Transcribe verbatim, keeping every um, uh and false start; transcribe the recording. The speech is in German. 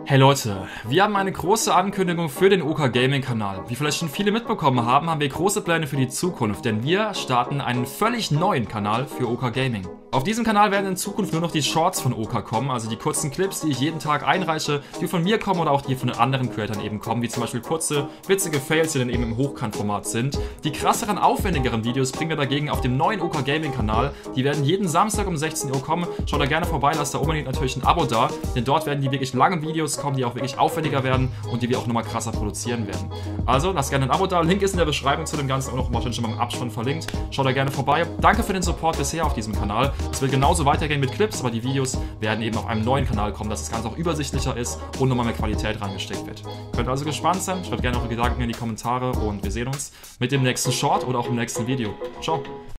Hey Leute, wir haben eine große Ankündigung für den Oka Gaming Kanal. Wie vielleicht schon viele mitbekommen haben, haben wir große Pläne für die Zukunft, denn wir starten einen völlig neuen Kanal für Oka Gaming. Auf diesem Kanal werden in Zukunft nur noch die Shorts von Oka kommen, also die kurzen Clips, die ich jeden Tag einreiche, die von mir kommen oder auch die von den anderen Creatoren eben kommen, wie zum Beispiel kurze, witzige Fails, die dann eben im Hochkantformat sind. Die krasseren, aufwendigeren Videos bringen wir dagegen auf dem neuen Oka Gaming Kanal. Die werden jeden Samstag um sechzehn Uhr kommen. Schaut da gerne vorbei, lasst da unbedingt natürlich ein Abo da, denn dort werden die wirklich langen Videos kommen, die auch wirklich aufwendiger werden und die wir auch nochmal krasser produzieren werden. Also lasst gerne ein Abo da, Link ist in der Beschreibung zu dem Ganzen und auch wahrscheinlich schon mal im Abspann verlinkt. Schaut da gerne vorbei. Danke für den Support bisher auf diesem Kanal. Es wird genauso weitergehen mit Clips, aber die Videos werden eben auf einem neuen Kanal kommen, dass das Ganze auch übersichtlicher ist und nochmal mehr Qualität reingesteckt wird. Könnt also gespannt sein, schreibt gerne eure Gedanken in die Kommentare und wir sehen uns mit dem nächsten Short oder auch im nächsten Video. Ciao!